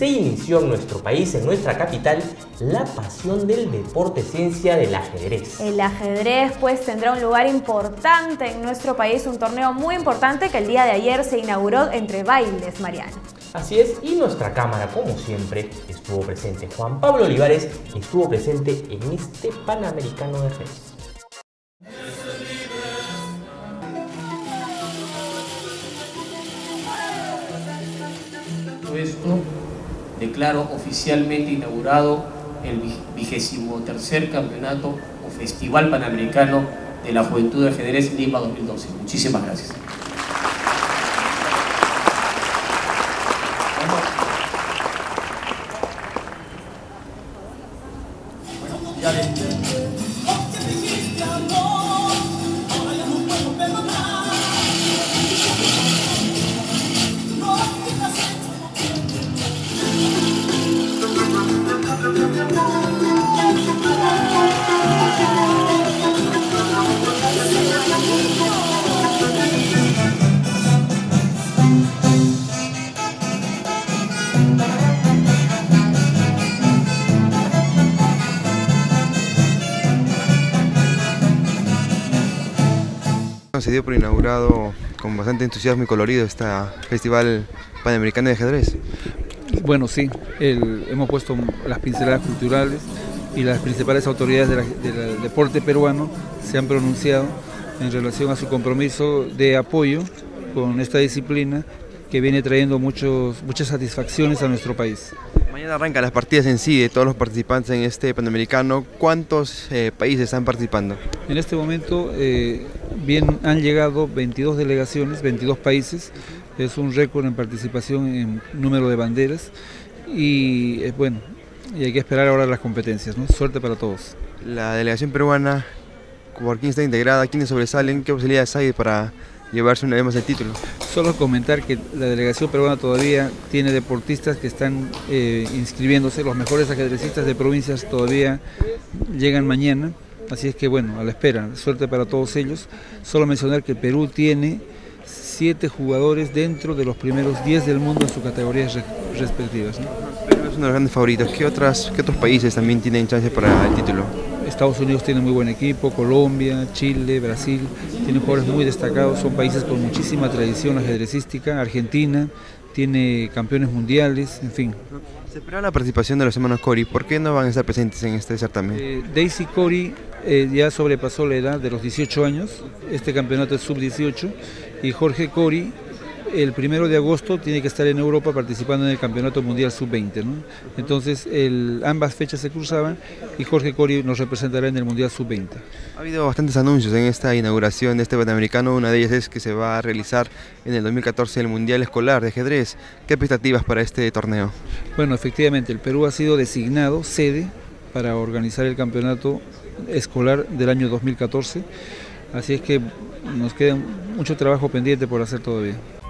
se inició en nuestro país, en nuestra capital, la pasión del deporte ciencia del ajedrez. El ajedrez pues tendrá un lugar importante en nuestro país, un torneo muy importante que el día de ayer se inauguró entre Bailes, Mariano. Así es, y nuestra cámara, como siempre, estuvo presente. Juan Pablo Olivares estuvo presente en este Panamericano de ajedrez. Esto declaro oficialmente inaugurado el 23º campeonato o Festival Panamericano de la Juventud de Ajedrez Lima 2012. Muchísimas gracias. Se dio por inaugurado con bastante entusiasmo y colorido este Festival Panamericano de Ajedrez. Bueno, sí, hemos puesto las pinceladas culturales y las principales autoridades del deporte peruano se han pronunciado en relación a su compromiso de apoyo con esta disciplina que viene trayendo muchas satisfacciones a nuestro país. Mañana arrancan las partidas en sí de todos los participantes en este Panamericano. ¿Cuántos países están participando? En este momento han llegado 22 delegaciones, 22 países. Es un récord en participación en número de banderas y bueno, y hay que esperar ahora las competencias, ¿no? Suerte para todos. La delegación peruana, ¿por quién está integrada? ¿Quiénes sobresalen? ¿Qué posibilidades hay para llevarse una vez más el título? Solo comentar que la delegación peruana todavía tiene deportistas que están inscribiéndose, los mejores ajedrecistas de provincias todavía llegan mañana, así es que bueno, a la espera, suerte para todos ellos. Solo mencionar que Perú tiene 7 jugadores dentro de los primeros 10 del mundo en sus categorías respectivas, ¿no? Perú es uno de los grandes favoritos. ¿Qué otros países también tienen chances para el título? Estados Unidos tiene muy buen equipo, Colombia, Chile, Brasil, tienen jugadores muy destacados, son países con muchísima tradición ajedrecística. Argentina tiene campeones mundiales, en fin. Se espera la participación de los hermanos Cori. ¿Por qué no van a estar presentes en este certamen? Daisy Cori ya sobrepasó la edad de los 18 años, este campeonato es sub-18, y Jorge Cori el 1 de agosto tiene que estar en Europa participando en el Campeonato Mundial Sub-20, ¿no? Entonces ambas fechas se cruzaban y Jorge Cori nos representará en el Mundial Sub-20. Ha habido bastantes anuncios en esta inauguración de este Panamericano. Una de ellas es que se va a realizar en el 2014 el Mundial Escolar de Ajedrez. ¿Qué expectativas para este torneo? Bueno, efectivamente, el Perú ha sido designado sede para organizar el Campeonato Escolar del año 2014, así es que nos queda mucho trabajo pendiente por hacer todavía.